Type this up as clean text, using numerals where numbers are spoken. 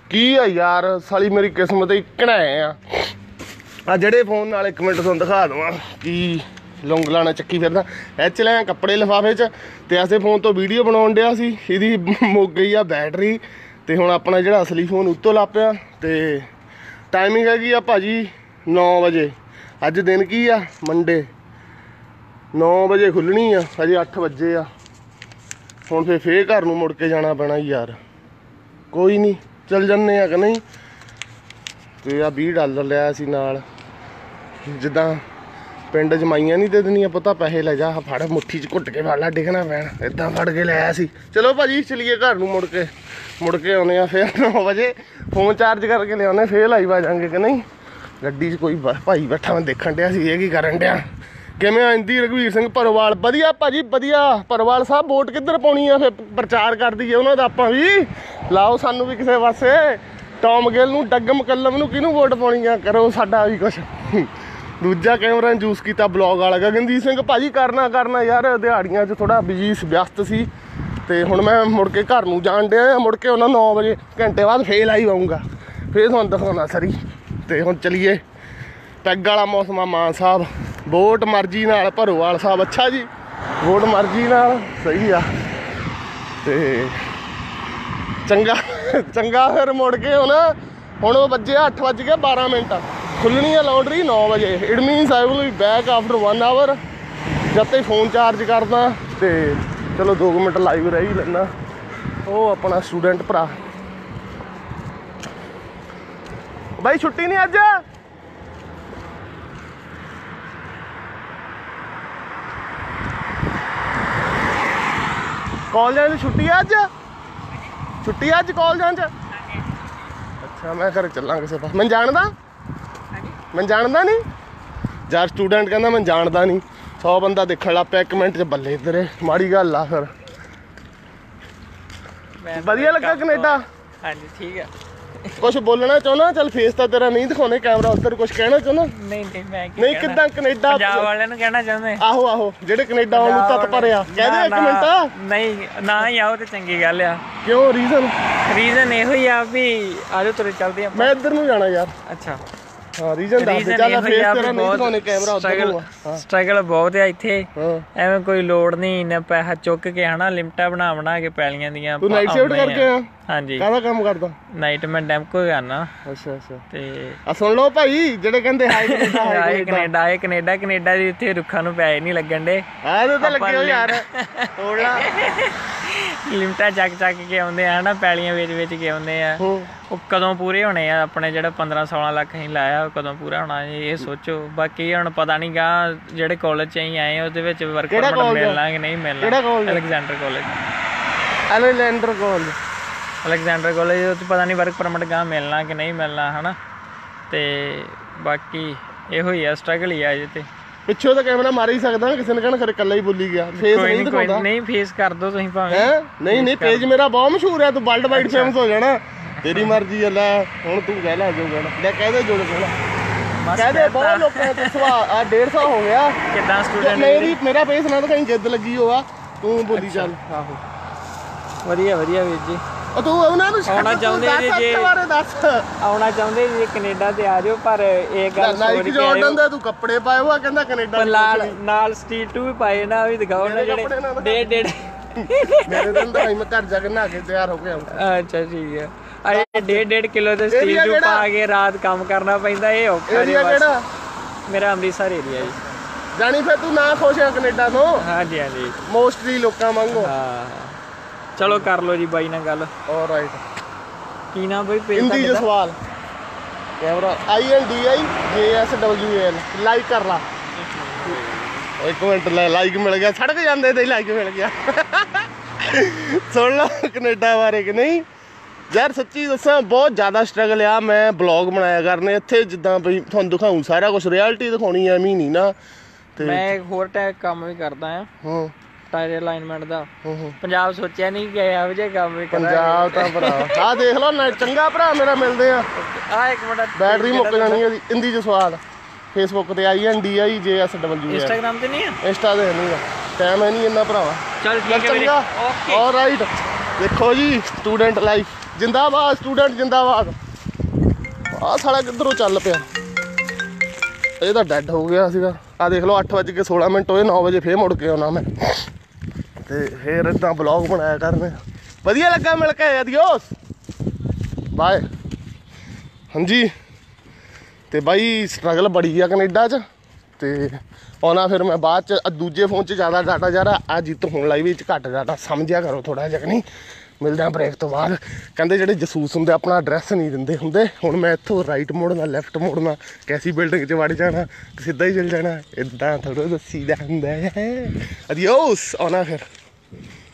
की आ यार साली मेरी किस्मत ही घड़ाए आ जेड़े फोन नाल एक मिनट तुहानूं दिखा देवां कि लौंगला ना चक्की फिरदा एच लिया कपड़े लिफाफे च ते ऐसे फोन तो वीडियो बनाउण डिया सी इहदी मुक गई आ बैटरी ते हुण अपना जिहड़ा असली फोन उत्तों ला पिया ते टाइमिंग हैगी आ भाजी 9 बजे अज दिन की आ मंडे 9 बजे खुलनी आ अजे 8 बजे आ हुण फिर घर नूं मुड़ के जाना पैना यार कोई नहीं चल जन्ने आ कि नहीं ते आ $20 लिया सी नाल जिद्दां पिंड जमाइयां नहीं दे देनियां पता पैसे ले जा फड़ मुट्ठी च घुट के फड़ ला डिगना पैना इदां फड़ के लिया सी चलो भाजी चलिए घर नूं मुड़ के आने आ फिर 9 बजे फोन चार्ज करके लिया फिर लाइव आ जाएंगे कि नहीं गड्डी च कोई भाई बैठा मैं देखण डिया सी की करन डिया किवें आंदी रघवीर सिंह भरोवाल वधिया भाजी वधिया भरोवाल साहब वोट किधर पाउणी आ फिर प्रचार कर दईए उन्हां दा आपां भी लाओ सानू भी किसी पासे टॉम गिल नूं डग्गम कल्लम नूं किहनूं वोट पाउणी आ करो साडा भी कुछ दूजा कैमरा यूज किया ब्लॉग वाला गगनदीप सिंह भाजी करना यार दिहाड़ियां च थोड़ा बिजी व्यस्त सी ते हुण मैं मुड़ के घर नूं जाण डिया मुड़ के उन्हां 9 बजे घंटे बाद फिर लाइव आऊँगा फिर तुहानूं दिखाउणा सरी ते हुण चलीए पैग वाला मौसम आ मान साहब वोट मर्जी नाल भरोवाल साहब अच्छा जी वोट मर्जी नाल सही आ ते चंगा फिर मुड़ के हुण बजे 8:12 खुलनी है लॉन्ड्री 9 बजे it means I will be back after 1 hour जब तक फोन चार्ज करदा ते चलो 2 मिनट लाइव रह ही लेना वो अपना स्टूडेंट भरा भाई छुट्टी नहीं अज कॉलेजां च छुट्टी अज कॉलेजां च अच्छा मैं घर चलां किसी पास मैं जानदा नहीं यार स्टूडेंट कहना मैं जानदा नहीं 100 बंदा देखण लग पिया 1 मिनट च बल्ले तेरे माड़ी गल आ फिर वधिया लगा कनेडा हाँ जी ठीक है कुछ बोलना चाहना चल फेस तो तेरा नहीं दिखाने कैमरा उधर कुछ कहना चाहना नहीं किदां कनेडा पंजाब वाले नु कहना चाहंदे आहो जेडे कनेडा आउण नूं तत भरिया कह दे 1 मिनट नहीं ना ही आओ ते चंगी गल आ क्यों रीजन इहो ही आ भी आजो तुरे चलदे मैं इधर नूं जाना यार अच्छा हाँ रीजन दस दे चल फेस तेरा नहीं दिखाने कैमरा उधर स्ट्रगल बहुत है इत्थे एवें कोई लोड़ नहीं इन्ना पैसा चुक के हना लिमिटा बना के पैलियां दियां तू नाइट शिफ्ट करके आ हाँ जी काहदा काम करदा नाइट मैं डैमको करना अच्छा ते आ सुन लो भाई जेडे कहंदे हाय कनेडा दी इत्थे रुੱਖਾਂ ਨੂੰ ਪੈਸੇ नहीं लगन दे आ ते लगे हो यार थोड़ा लिमिटा ਚੱਕ के आउंदे आ ना पैलियां ਵੇਚ के आउंदे आ ਉਹ ਕਦੋਂ ਪੂਰੇ ਹੋਣੇ ਆ ਆਪਣੇ ਜਿਹੜਾ 15-16 ਲੱਖ ਅਸੀਂ ਲਾਇਆ ਉਹ ਕਦੋਂ ਪੂਰਾ ਹੋਣਾ ਇਹ ਸੋਚੋ ਬਾਕੀ ਹੁਣ ਪਤਾ ਨਹੀਂ ਗਾ ਜਿਹੜੇ ਕਾਲਜ ਚ ਅਸੀਂ ਆਏ ਉਹਦੇ ਵਿੱਚ ਵਰਕ ਪਰਮਿਟ ਮਿਲਣਾ ਕਿ ਨਹੀਂ ਮਿਲਣਾ ਅਲੈਗਜ਼ੈਂਡਰ ਕਾਲਜ ਉਹ ਪਤਾ ਨਹੀਂ ਵਰਕ ਪਰਮਿਟ ਗਾ ਮਿਲਣਾ ਕਿ ਨਹੀਂ ਮਿਲਣਾ ਹਨਾ ਤੇ ਬਾਕੀ ਇਹੋ ਹੀ ਆ ਸਟਰਗਲ ਹੀ ਆ ਅਜੇ ਤੇ ਪਿੱਛੋਂ ਤਾਂ ਕੈਮਰਾ ਮਾਰ ਹੀ ਸਕਦਾ ਕਿਸੇ ਨੇ ਕਹਿਣਾ ਖਰੇ ਇਕੱਲਾ ਹੀ ਬੋਲੀ ਗਿਆ ਫੇਸ ਨਹੀਂ ਦਿਖਾਉਂਦਾ ਨਹੀਂ ਫੇਸ ਕਰ ਦੋ ਤੁਸੀਂ ਭਾਵੇਂ ਨਹੀਂ ਪੇਜ ਮੇਰਾ ਬਹੁਤ ਮਸ਼ਹੂਰ ਹੈ ਤੂੰ ਵਰਲਡ ਵਾਈਡ ਫੇਮਸ ਹੋ ਜਾਣਾ तेरी मर्जी है लै हुण तू कह लै जो कहना ले कह दे जो कहना कह दे बहुत लोगों ने सवा 150 हो गया कितना स्टूडेंट मेरा फेस ना कहीं जिद लगी होआ तू बोली चल आहो ਵਧੀਆ ਵੀਰ ਜੀ ਤੂੰ ਉਹਨਾਂ ਨੂੰ ਆਉਣਾ ਚਾਹੁੰਦੇ ਜੇ ਦੱਸ ਆਉਣਾ ਚਾਹੁੰਦੇ ਜੇ ਕੈਨੇਡਾ ਤੇ ਆ ਜਾਓ ਪਰ ਇਹ ਗੱਲ ਨਾਈਕ ਜਾਰਡਨ ਦੇ ਤੂੰ ਕੱਪੜੇ ਪਾਏ ਹੋਆ ਕਹਿੰਦਾ ਕੈਨੇਡਾ ਨਾਲ ਸਟਰੀਟ 2 ਵੀ ਪਾਏ ਨਾ ਵੀ ਦਿਖਾਓ ਨਾ ਜਿਹੜੇ ਡੇਢ ਮੇਰੇ ਦਿਨ ਤਾਂ ਮੈਂ ਘਰ ਜਾ ਕੇ ਨਹਾ ਕੇ ਤਿਆਰ ਹੋ ਕੇ ਆਉਂਦਾ ਅੱਛਾ ਠੀਕ ਹੈ ਆਏ 1.5 ਕਿਲੋ ਦੇ ਸਟੀਲ ਨੂੰ ਪਾ ਕੇ ਰਾਤ ਕੰਮ ਕਰਨਾ ਪੈਂਦਾ ਇਹ ਔਖਾ ਜੀ ਕਿਹੜਾ ਮੇਰਾ ਅੰਮ੍ਰਿਤਸਰ ਏਰੀਆ ਜੀ ਜਾਣੀ ਫਿਰ ਤੂੰ ਨਾ ਖੁਸ਼ ਹੈ ਕੈਨੇਡਾ ਤੋਂ ਹਾਂਜੀ ਮੋਸਟਲੀ ਲੋਕਾਂ ਵਾਂਗੂ ਹਾਂ ਚਲੋ ਕਰ ਲਓ ਜੀ ਬਾਈ ਨਾਲ ਗੱਲ ਆਲਰਾਈਟ ਕੀ ਨਾ ਬਈ ਪੇਜ ਹਿੰਦੀ ਚ ਸਵਾਲ ਕੈਮਰਾ INDIJSWAL ਲਾਈਕ ਕਰ ਲਾ 1 ਮਿੰਟ ਲਾਈਕ ਮਿਲ ਗਿਆ ਸੜਕ ਜਾਂਦੇ ਤੇ ਲਾਈਕ ਮਿਲ ਗਿਆ ਸੁਣ ਲਾ ਕੈਨੇਡਾ ਬਾਰੇ ਕਿ ਨਹੀਂ यार सच्ची दसा बहुत ज़्यादा स्ट्रगल आ मैं ब्लॉग बनाया करने इत्थे जिद्दां बई तुहानूं दिखाऊं सारा कुछ रियलिटी दिखाउणी है मी नहीं ना ते मैं एक होर टैग काम भी करदा हां टायर अलाइनमेंट दा पंजाब सोचिया नहीं कि ਇਹੋ ਜਿਹੇ ਕੰਮ ਵੀ ਕਰਾਂ पंजाब तां भरा आ देख लो ना चंगा भरा मेरा मिलदे आ एक मिनट बैटरी मुक जानी है हिंदी च सवाल फेसबुक ते INDIJSWAL इंस्टाग्राम ते नहीं है इंस्टा ते नहीं है टाइम है नहीं इन्ना भरावा चल ठीक है ओके ऑलराइट ਦੇਖੋ ਜੀ ਸਟੂਡੈਂਟ ਲਾਈਫ ਜਿੰਦਾਬਾਦ, ਸਟੂਡੈਂਟ ਜਿੰਦਾਬਾਦ। ਆਹ ਸਾਲਾ ਕਿੱਧਰੋਂ ਚੱਲ ਪਿਆ, ਇਹ ਤਾਂ ਡੈਡ ਹੋ ਗਿਆ ਸੀਗਾ। ਆਹ ਦੇਖ ਲਓ 8:16 ਹੋਏ, 9 ਵਜੇ ਫੇਰ ਮੁੜ ਕੇ ਆਉਣਾ ਮੈਂ, ਤੇ ਫੇਰ ਇੱਦਾਂ ਬਲੌਗ ਬਣਾਇਆ ਕਰਨੇ। ਵਧੀਆ ਲੱਗਾ ਮਿਲ ਕੇ, ਅਦੀਓਸ, ਬਾਏ। ਹਾਂਜੀ ਤੇ ਬਾਈ ਸਟਰਗਲ ਬੜੀ ਆ ਕੈਨੇਡਾ 'ਚ, ਤੇ ਆਉਣਾ ਫਿਰ ਮੈਂ ਬਾਅਦ 'ਚ। ਦੂਜੇ ਫੋਨ 'ਚ ਜ਼ਿਆਦਾ ਡਾਟਾ ਜਾ ਰਿਹਾ, ਆ ਜਿੱਤ ਹੁਣ ਲਾਈਵ ਵਿੱਚ ਘੱਟ ਡਾਟਾ, ਸਮਝਿਆ ਕਰੋ ਥੋੜ੍ਹਾ ਜਿਹਾ ਕਿ ਨਹੀਂ। ਮਿਲਦੇ ਹਾਂ ਬ੍ਰੇਕ ਤੋਂ ਬਾਅਦ। ਕਹਿੰਦੇ ਜਿਹੜੇ ਜਸੂਸ ਹੁੰਦੇ ਆਪਣਾ ਐਡਰੈਸ ਨਹੀਂ ਦਿੰਦੇ ਹੁੰਦੇ। ਹੁਣ ਮੈਂ ਇੱਥੋਂ ਰਾਈਟ ਮੋੜਨਾ, ਲੈਫਟ ਮੋੜਨਾ, ਕੈਸੀ ਬਿਲਡਿੰਗ 'ਚ ਵੜ ਜਾਣਾ, ਸਿੱਧਾ ਹੀ ਚਲ ਜਾਣਾ, ਇੱਦਾਂ ਥੋੜ੍ਹਾ ਦੱਸੀਦਾ ਹੁੰਦਾ ਹੈ। ਅਦੀਓਸ, ਆਉਣਾ ਫਿਰ।